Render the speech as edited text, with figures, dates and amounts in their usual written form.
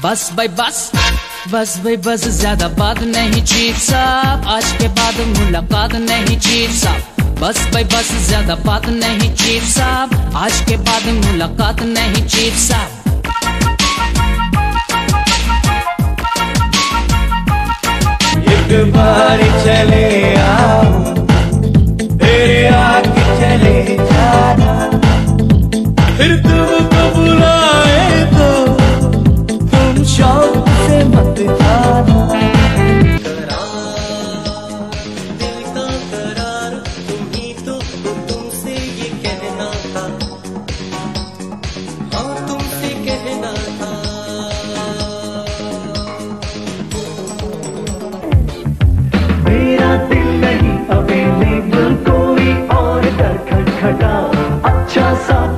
बस भाई बस, बस भाई बस, ज्यादा बात नहीं चीफ साहब, आज के बाद मुलाकात नहीं चीफ साहब। बस भाई बस, ज्यादा बात नहीं चीफ साहब, आज के बाद मुलाकात नहीं चीफ साहब। एक बार चले आओ, तेरे आके चले जाना, फिर तुमको बुलाए तो तुम शौक से मत जाना। दिल का करार तुम ही तो, तुमसे ये कहना था, हाँ तुमसे कहना था। मेरा दिल नहीं अवेलेबल, कोई और दर खटखटा, अच्छा सा